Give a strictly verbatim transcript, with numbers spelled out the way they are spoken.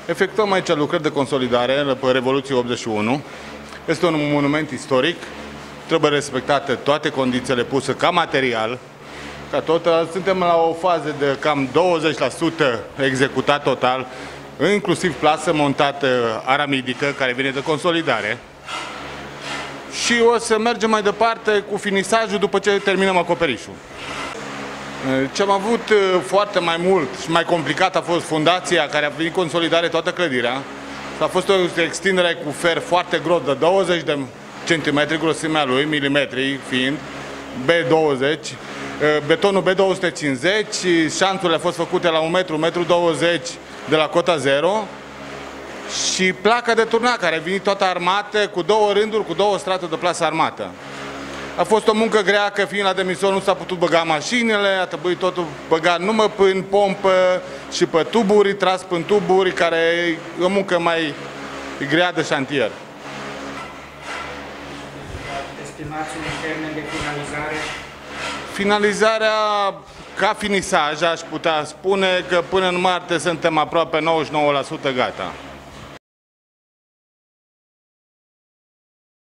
Efectuăm aici lucrări de consolidare pe Revoluție optzeci și unu. Este un monument istoric. Trebuie respectate toate condițiile puse ca material. Ca tot, suntem la o fază de cam douăzeci la sută executat total, inclusiv plasă montată aramidică, care vine de consolidare. Și o să mergem mai departe cu finisajul după ce terminăm acoperișul. Ce am avut foarte mai mult și mai complicat a fost fundația, care a venit consolidare toată clădirea. A fost o extindere cu fer foarte gros de douăzeci de centimetri grosimea lui, milimetri fiind, B douăzeci, betonul B două sute cincizeci, șanțurile au fost făcute la un metru, un metru douăzeci de la cota zero și placa de turnat, care a venit toată armată, cu două rânduri, cu două straturi de plasă armată. A fost o muncă grea, că fiind la demisiune nu s-a putut băga mașinile, a trebuit totul băgat numai în pompă și pe tuburi, tras în tuburi, care e o muncă mai grea de șantier. Estimați un termen de finalizare? Finalizarea, ca finisaj, aș putea spune că până în martie suntem aproape nouăzeci și nouă la sută gata.